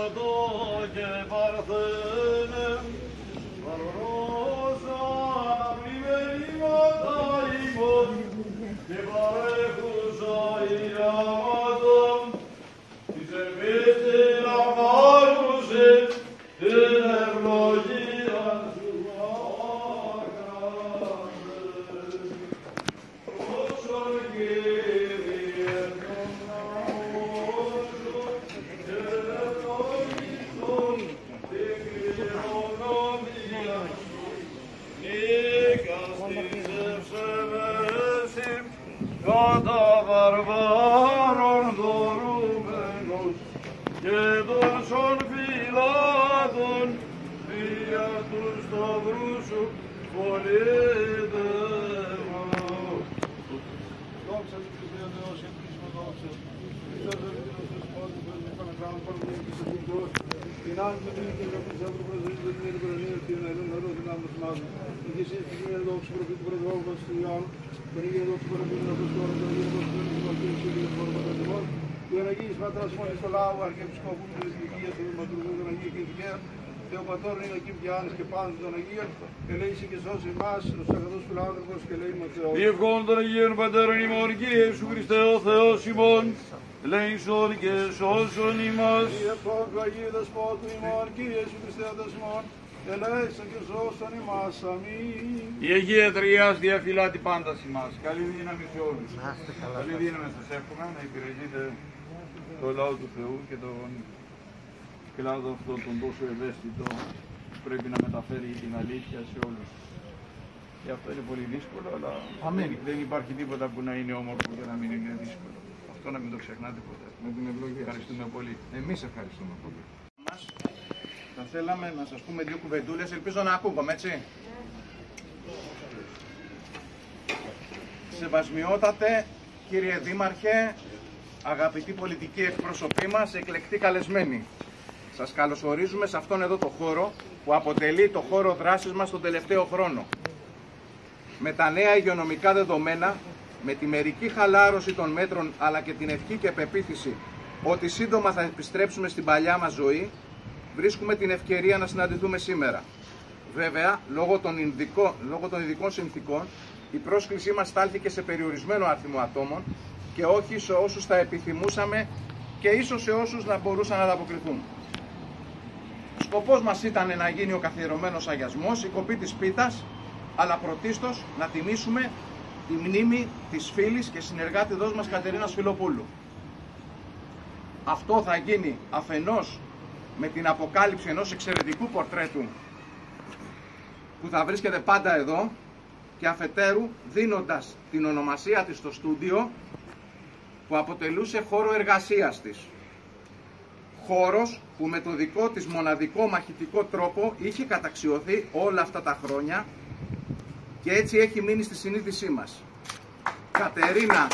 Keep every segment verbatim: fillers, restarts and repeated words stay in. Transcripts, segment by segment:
Θεοπατώρων είναι εκεί πιάνεις και πάνω των Αγίων, ελέησε και σώσει εμάς, τους αγαθούς φιλάνθρωπους και λέει με Θεός. Διευχών των Αγίων Πατέρων ημών, Κύριε Ιησού Χριστέ ο Θεός ημών, ελέησον και σώσον ημάς. Διευχών του Αγίου Δεσπότου ημών, Κύριε Ιησού Χριστέ ο Θεός ημών, ελέησον και σώσον ημάς. Αμήν. Η Αγία Τριάς διαφυλάτει πάντα ημάς. Καλή δύναμη σε όλους. Καλή δύναμη σας εύχομαι να υπηρετείτε το λαό του Θεού και τον κλάδο αυτό τον τόσο ευαίσθητο που πρέπει να μεταφέρει την αλήθεια σε όλους. Και αυτό είναι πολύ δύσκολο, αλλά δεν, δεν υπάρχει τίποτα που να είναι όμορφο και να μην είναι δύσκολο. Αυτό να μην το ξεχνάτε ποτέ. Με την ευλογία. Ευχαριστούμε πολύ. Εμείς ευχαριστούμε πολύ. Μας, θα θέλαμε να σας πούμε δύο κουβεντούλες, ελπίζω να ακούγομαι, έτσι. Σεβασμιότατε, κύριε Δήμαρχε, αγαπητοί πολιτικοί εκπρόσωποι μας, εκλεκτοί καλεσμένοι. Σας καλωσορίζουμε σε αυτόν εδώ το χώρο που αποτελεί το χώρο δράσης μας τον τελευταίο χρόνο. Με τα νέα υγειονομικά δεδομένα, με τη μερική χαλάρωση των μέτρων αλλά και την ευχή και πεποίθηση ότι σύντομα θα επιστρέψουμε στην παλιά μας ζωή, βρίσκουμε την ευκαιρία να συναντηθούμε σήμερα. Βέβαια, λόγω των ειδικών, λόγω των ειδικών συνθήκων, η πρόσκλησή μας στάλθηκε σε περιορισμένο αριθμό ατόμων και όχι σε όσους θα επιθυμούσαμε και ίσως σε όσους να μπορούσαν να ανταποκριθούν. Σκοπός μας ήταν να γίνει ο καθιερωμένος αγιασμός, η κοπή της πίτας, αλλά πρωτίστως να τιμήσουμε τη μνήμη της φίλης και συνεργάτηδός μας Κατερίνας Φιλοπούλου. Αυτό θα γίνει αφενός με την αποκάλυψη ενός εξαιρετικού πορτρέτου που θα βρίσκεται πάντα εδώ και αφετέρου δίνοντας την ονομασία της στο στούντιο που αποτελούσε χώρο εργασίας της. Χώρος που με το δικό της μοναδικό μαχητικό τρόπο είχε καταξιωθεί όλα αυτά τα χρόνια και έτσι έχει μείνει στη συνείδησή μας. Κατερίνα,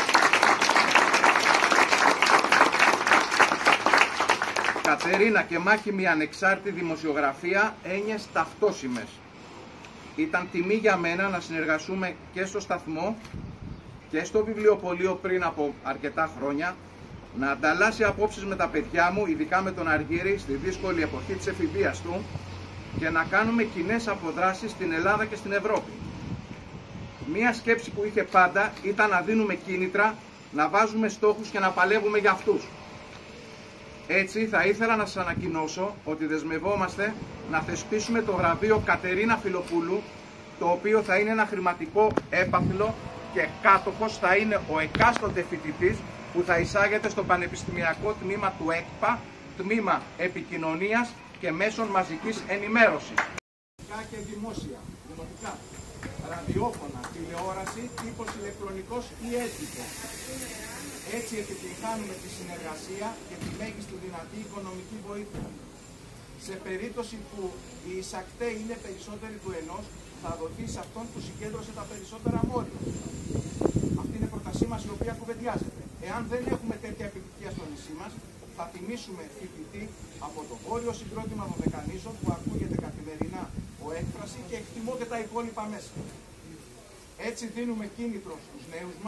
Κατερίνα και μάχημη ανεξάρτητη δημοσιογραφία, έννοιες ταυτόσιμες. Ήταν τιμή για μένα να συνεργαστούμε και στο σταθμό και στο βιβλιοπωλείο πριν από αρκετά χρόνια, να ανταλλάσσει απόψεις με τα παιδιά μου, ειδικά με τον Αργύρη, στη δύσκολη εποχή της εφηβείας του και να κάνουμε κοινές αποδράσεις στην Ελλάδα και στην Ευρώπη. Μία σκέψη που είχε πάντα ήταν να δίνουμε κίνητρα, να βάζουμε στόχους και να παλεύουμε για αυτούς. Έτσι θα ήθελα να σας ανακοινώσω ότι δεσμευόμαστε να θεσπίσουμε το βραβείο Κατερίνα Φιλοπούλου, το οποίο θα είναι ένα χρηματικό έπαθλο και κάτοχος θα είναι ο εκάστοτε φοιτητής που θα εισάγεται στο Πανεπιστημιακό Τμήμα του ΕΚΠΑ, Τμήμα Επικοινωνίας και Μέσων Μαζικής Ενημέρωσης. Και δημόσια, δημοτικά, ραδιόφωνα, τηλεόραση, τύπος ηλεκτρονικός ή έντυπο. Έτσι επιτυγχάνουμε τη συνεργασία και τη μέγιστη δυνατή οικονομική βοήθεια. Σε περίπτωση που οι εισακτέοι είναι περισσότεροι του ενός, θα δοθεί σε αυτόν που συγκέντρωσε τα περισσότερα μόρια. Αυτή είναι η πρότασή μας, η οποία κουβεντιάζεται. Εάν δεν έχουμε τέτοια επιτυχία στο νησί μας, θα τιμήσουμε φοιτητή από το βόρειο συγκρότημα των Δεκανήσων που ακούγεται καθημερινά ο έκφραση και εκτιμώ και τα υπόλοιπα μέσα. Έτσι δίνουμε κίνητρο στους νέους μας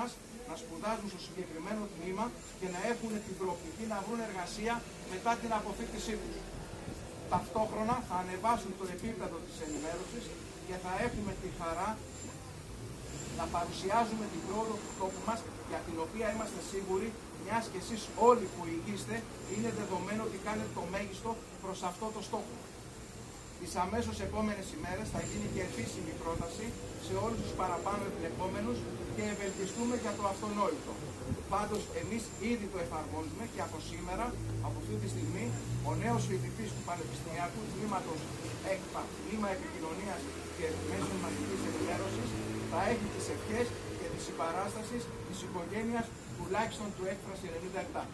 να σπουδάζουν στο συγκεκριμένο τμήμα και να έχουν την προοπτική να βρουν εργασία μετά την αποφύτισή τους. Ταυτόχρονα θα ανεβάσουν το επίπεδο της ενημέρωσης και θα έχουμε τη χαρά να παρουσιάζουμε την πρόοδο του τόπου μας, για την οποία είμαστε σίγουροι, μιας και εσείς όλοι που ηγείστε, είναι δεδομένο ότι κάνετε το μέγιστο προς αυτό το στόχο. Τις αμέσως επόμενες ημέρες θα γίνει και επίσημη πρόταση σε όλους τους παραπάνω εμπλεκόμενους και ευελπιστούμε για το αυτονόητο. Πάντως εμείς ήδη το εφαρμόζουμε και από σήμερα, από αυτή τη στιγμή, ο νέος φοιτητής του Πανεπιστημιακού Τμήματος ΕΚΠΑ, Τμήμα Επικοινωνίας και Μέσων Μαζικής Ενημέρωσης, θα έχει τις ευχές και τη συμπαράσταση της οικογένειας τουλάχιστον του Έκφραση ενενήντα επτά.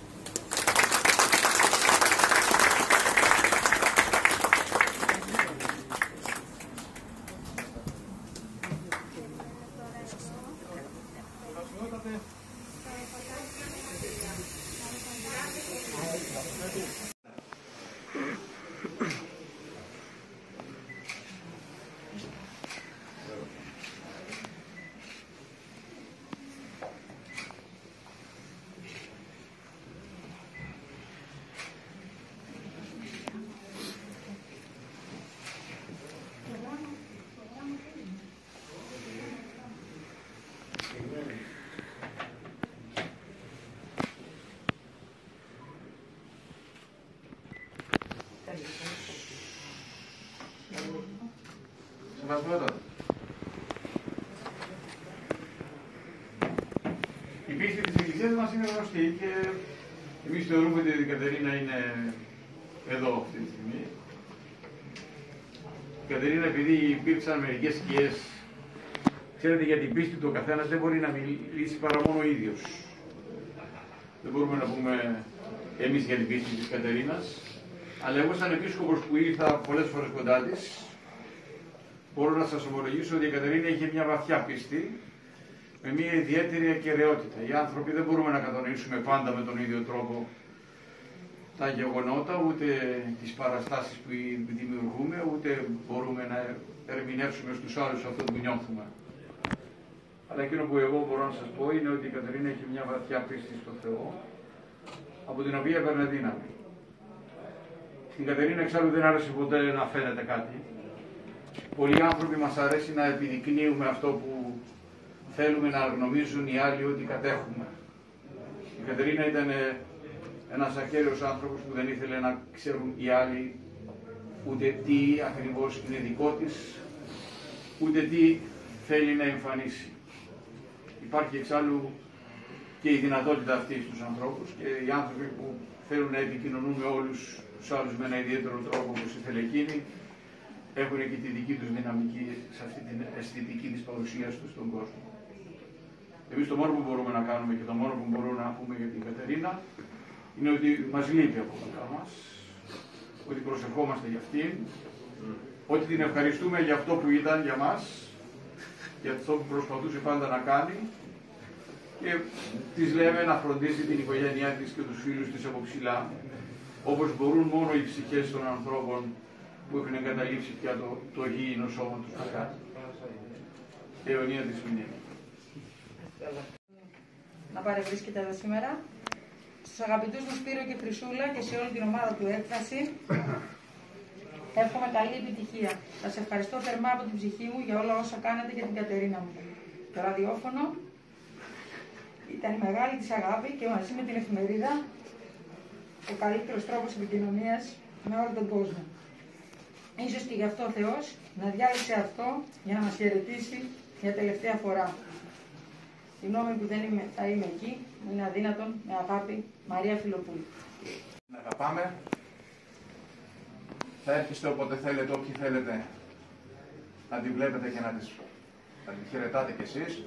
Η πίστη της Εκκλησίας μας είναι γνωστή και εμείς θεωρούμε ότι η Κατερίνα είναι εδώ αυτή τη στιγμή. Η Κατερίνα, επειδή υπήρξαν μερικές σκιές, ξέρετε, για την πίστη του ο καθένας δεν μπορεί να μιλήσει παρά μόνο ο ίδιος. Δεν μπορούμε να πούμε εμείς για την πίστη της Κατερίνας, αλλά εγώ σαν επίσκοπος που ήρθα πολλές φορές κοντά της, μπορώ να σας ομολογήσω ότι η Κατερίνα είχε μια βαθιά πίστη, με μια ιδιαίτερη ακεραιότητα. Οι άνθρωποι δεν μπορούμε να κατανοήσουμε πάντα με τον ίδιο τρόπο τα γεγονότα, ούτε τις παραστάσεις που δημιουργούμε, ούτε μπορούμε να ερμηνεύσουμε στους άλλους αυτό που νιώθουμε. Αλλά εκείνο που εγώ μπορώ να σας πω είναι ότι η Κατερίνα έχει μια βαθιά πίστη στο Θεό, από την οποία έπαιρνε δύναμη. Στην Κατερίνα εξάλλου δεν άρεσε ποτέ να φαίνεται κάτι. Πολλοί άνθρωποι μας αρέσει να επιδεικνύουμε αυτό που θέλουμε να γνωρίζουν οι άλλοι ότι κατέχουμε. Η Κατερίνα ήταν ένας ακέραιος άνθρωπος που δεν ήθελε να ξέρουν οι άλλοι ούτε τι ακριβώς είναι δικό της, ούτε τι θέλει να εμφανίσει. Υπάρχει εξάλλου και η δυνατότητα αυτή στους ανθρώπους και οι άνθρωποι που θέλουν να επικοινωνούν με όλους τους άλλους με ένα ιδιαίτερο τρόπο όπως ήθελε εκείνη, έχουν και τη δική τους δυναμική σε αυτή την αισθητική της παρουσίας τους στον κόσμο. Εμείς το μόνο που μπορούμε να κάνουμε και το μόνο που μπορούμε να πούμε για την Κατερίνα είναι ότι μας λείπει από κοντά μας, ότι προσευχόμαστε για αυτήν, ότι την ευχαριστούμε για αυτό που ήταν για μας, για αυτό που προσπαθούσε πάντα να κάνει και της λέμε να φροντίσει την οικογένειά της και τους φίλους της από ψηλά, όπως μπορούν μόνο οι ψυχές των ανθρώπων που έχουν εγκαταλείψει πια το, το γήινο σώμα τους να κάνει. Και αιωνία της μνήμη. Να παρευρίσκεται εδώ σήμερα. Στους αγαπητούς μου Σπύρο και Χρυσούλα και σε όλη την ομάδα του Έκφραση, εύχομαι καλή επιτυχία. Σας ευχαριστώ θερμά από την ψυχή μου για όλα όσα κάνετε για την Κατερίνα μου. Το ραδιόφωνο ήταν η μεγάλη της αγάπη και μαζί με την εφημερίδα ο καλύτερος τρόπος επικοινωνίας με όλο τον κόσμο. Ίσως και γι' αυτό ο Θεός να διάλεξε αυτό για να μας χαιρετήσει μια τελευταία φορά. Συγγνώμη που δεν είμαι, θα είμαι εκεί, μου είναι αδύνατον, με αγάπη, Μαρία Φιλοπούλου. Να αγαπάμε. Θα έρχεστε όποτε θέλετε, όποιοι θέλετε, να τη βλέπετε και να, τις, να τη χαιρετάτε κι εσείς.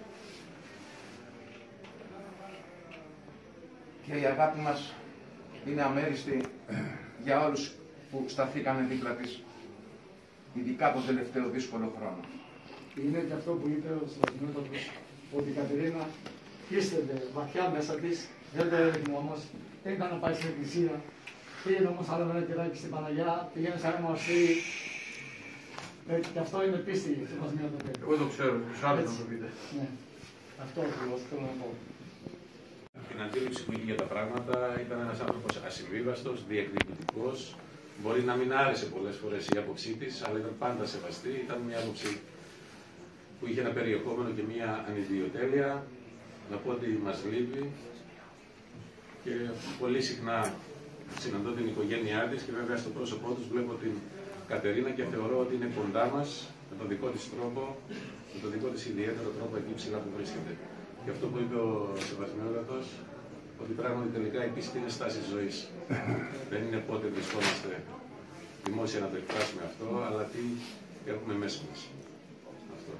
Και η αγάπη μας είναι αμέριστη για όλους που σταθήκανε δίπλα της, ειδικά τον τελευταίο δύσκολο χρόνο. Είναι και αυτό που είπε ο Στρατιώτος, ότι η Κατερίνα πίστευε βαθιά μέσα της, δεν το έδειχνε όμως, ήταν να πάει στην εκκλησία, πήγαινε όμως άλλο ένα κεράκι στην Παναγιά, πήγαινε σε ένα μοναστήρι, και αυτό είναι πίστη στο κοσμιό του. Εγώ το ξέρω, τους άλλους να το πείτε. Ναι. Αυτό ακριβώς θέλω να πω. Την αντίληψη που είχε για τα πράγματα ήταν ένας άνθρωπος ασυμβίβαστος, διεκδικητικός. Μπορεί να μην άρεσε πολλές φορές η άποψή της, αλλά ήταν πάντα σεβαστή. Ήταν μια άποψη που είχε ένα περιεχόμενο και μια ανιδιοτέλεια. Να πω ότι μας λείπει και πολύ συχνά συναντώ την οικογένειά της και βέβαια στο πρόσωπό τους βλέπω την Κατερίνα και θεωρώ ότι είναι κοντά μας με τον δικό της τρόπο, με τον δικό της ιδιαίτερο τρόπο εκεί ψηλά που βρίσκεται. Και αυτό που είπε ο Σεβασμιότατος, ότι πράγματι τελικά η πίστη είναι στάση ζωής. Δεν είναι πότε βρισκόμαστε δημόσια να το εκφράσουμε αυτό, αλλά τι έχουμε μέσα μας. Αυτό.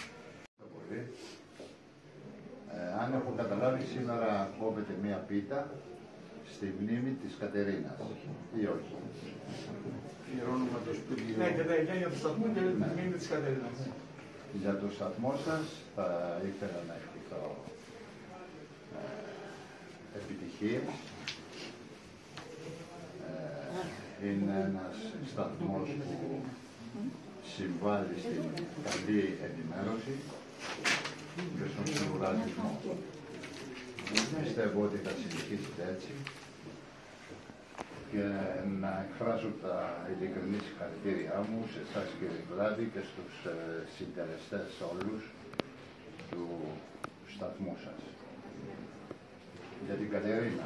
Ε, αν έχω καταλάβει, σήμερα κόβεται μία πίτα στη μνήμη της Κατερίνας, ή όχι? Πληρώνουμε το σπίτι. Ναι, και τα για το σταθμό και τη μνήμη της Κατερίνας. Για το σταθμό σας θα ήθελα να ευχηθώ ε, επιτυχία. Ε, είναι ένας σταθμός που συμβάλλει στην καλή ενημέρωση και στον πλουραλισμό. Πιστεύω ότι θα συνεχίσετε έτσι και να εκφράσω τα ειλικρινή συγχαρητήριά μου σε εσάς κύριε Βλάδη και στους ε, συντελεστές όλους του σταθμού σας. Για την Κατερίνα.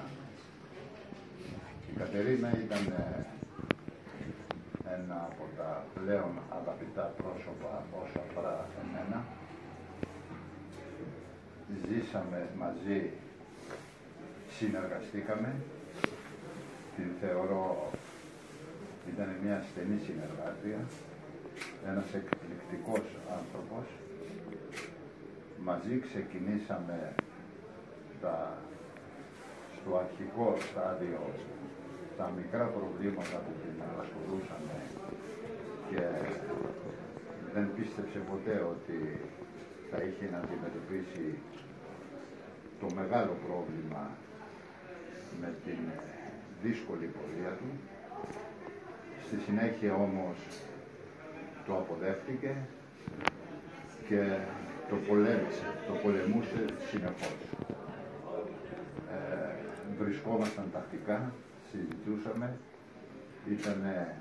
Η Κατερίνα ήταν ε, ένα από τα πλέον αγαπητά πρόσωπα όσο αφορά εμένα. Ζήσαμε μαζί, συνεργαστήκαμε. Την θεωρώ, ήταν μια στενή συνεργάτρια, ένας εκπληκτικός άνθρωπος. Μαζί ξεκινήσαμε τα, στο αρχικό στάδιο τα μικρά προβλήματα που την απασχολούσαμε και δεν πίστεψε ποτέ ότι θα είχε να αντιμετωπίσει το μεγάλο πρόβλημα με την δύσκολη πορεία του. Στη συνέχεια όμως το αποδέχτηκε και το πολέμησε, το πολεμούσε συνεχώς. Ε, βρισκόμασταν τακτικά, συζητούσαμε, ήταν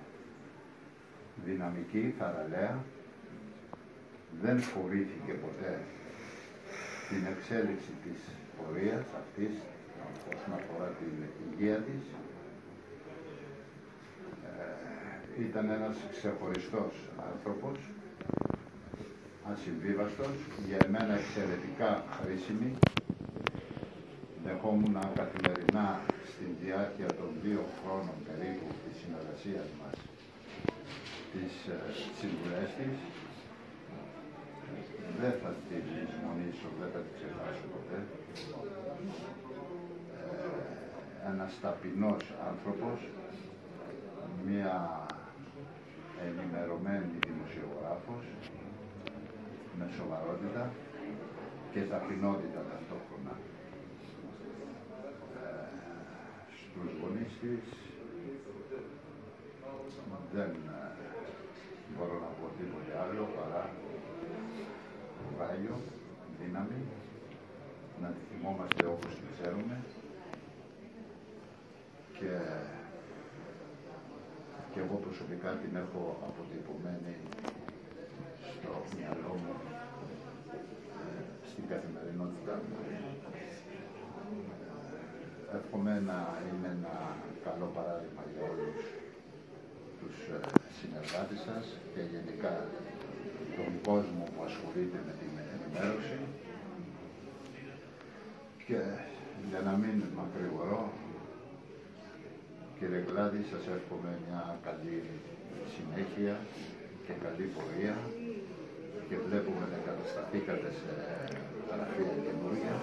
δυναμική, θαραλέα, δεν φοβήθηκε ποτέ την εξέλιξη της πορείας αυτής όσον αφορά την υγεία της. Ε, ήταν ένας ξεχωριστός άνθρωπος, ασυμβίβαστος, για εμένα εξαιρετικά χρήσιμη. Δεχόμουν καθημερινά στην διάρκεια των δύο χρόνων περίπου της συνεργασίας μας τις ε, συμβουλές της. Δεν θα την λησμονήσω, δεν θα την ξεχάσω ποτέ. Ε, ένας ταπεινός άνθρωπος, μια ενημερωμένη δημοσιογράφος, με σοβαρότητα και ταπεινότητα ταυτόχρονα. Ε, στους γονείς της δεν ε, μπορώ να πω τίποτε άλλο παρά κουράγιο, δύναμη, να τη θυμόμαστε όπως τη ξέρουμε και, και εγώ προσωπικά την έχω αποτυπωμένη στο μυαλό μου, ε, στην καθημερινότητά μου. Εύχομαι να είναι ένα καλό παράδειγμα για όλους τους ε, συνεργάτες σας και γενικά τον κόσμο που ασχολείται με την ενημέρωση. Και για να μην μακρηγορώ, κύριε Γλάδη, σας εύχομαι μια καλή συνέχεια και καλή πορεία και βλέπουμε να κατασταθήκατε σε γραφεία καινούργια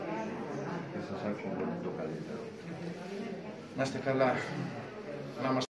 και σας εύχομαι το καλύτερο. Να είστε καλά. Να μας